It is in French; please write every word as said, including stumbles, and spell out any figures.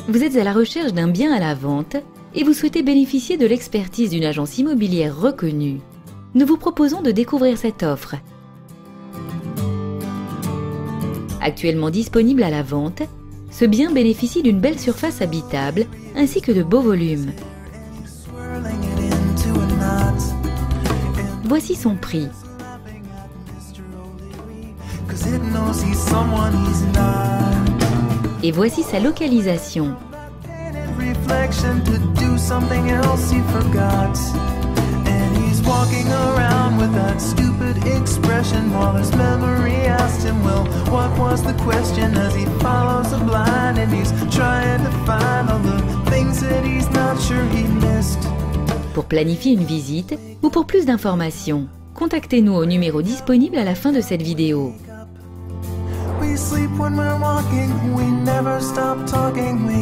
Vous êtes à la recherche d'un bien à la vente et vous souhaitez bénéficier de l'expertise d'une agence immobilière reconnue. Nous vous proposons de découvrir cette offre. Actuellement disponible à la vente, ce bien bénéficie d'une belle surface habitable ainsi que de beaux volumes. Voici son prix. Et voici sa localisation. Pour planifier une visite ou pour plus d'informations, contactez-nous au numéro disponible à la fin de cette vidéo. We sleep when we're walking, we never stop talking. We